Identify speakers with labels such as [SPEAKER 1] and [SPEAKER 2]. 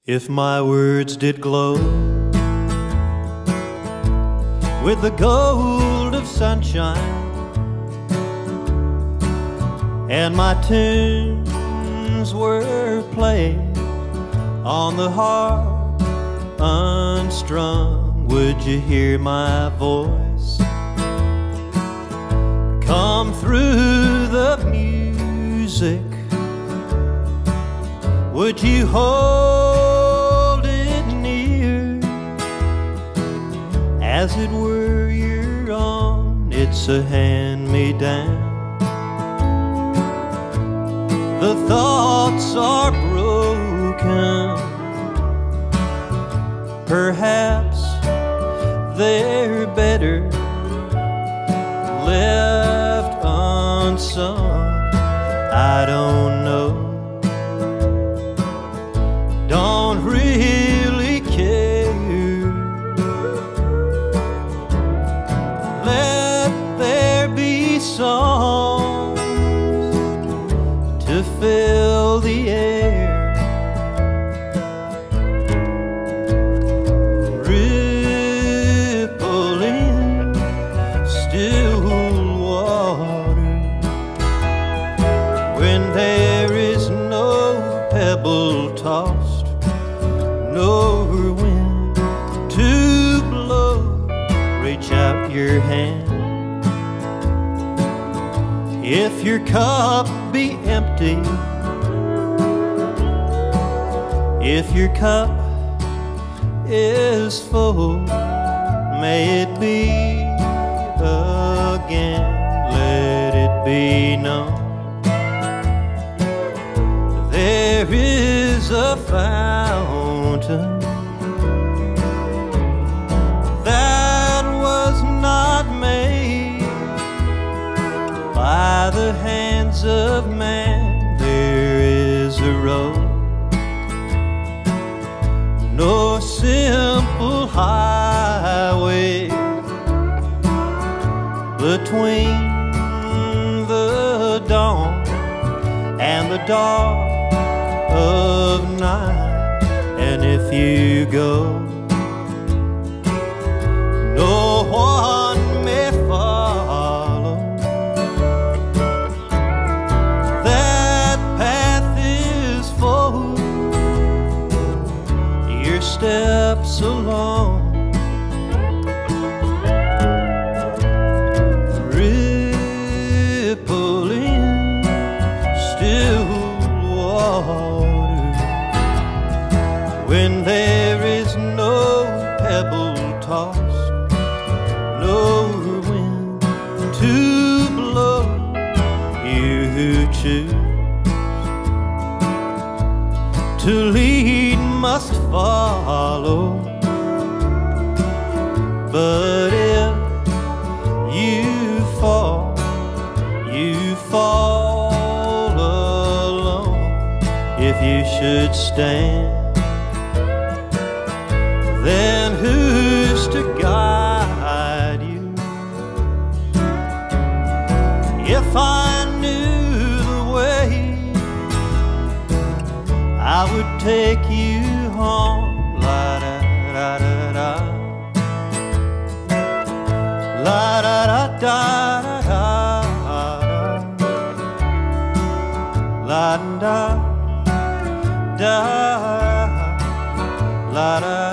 [SPEAKER 1] If my words did glow with the gold of sunshine, and my tunes were played on the harp unstrung, would you hear my voice come through the music? Would you hold it near as it were your own? It's a hand-me-down. The thoughts are broken, perhaps they're better left unsung. I don't know, don't really care. Let there be songs to fill the air, rippling still water, when there is no pebble tossed, no wind to blow. Reach out your hand. If your cup be empty, if your cup is full, may it be again. Let it be known there is a fountain that was not made by the hands of man. There is a road, no simple highway between the dawn and the dark of night. And if you go, no one may follow. That path is full, your steps alone. Rippling still water, when there is no pebble tossed, no wind to blow. You who choose to lead must follow, but if you fall, you fall alone. If you should stand, then who's to guide you? If I knew the way, I would take you home. La da da da da, la da da da da da, la da da, la da.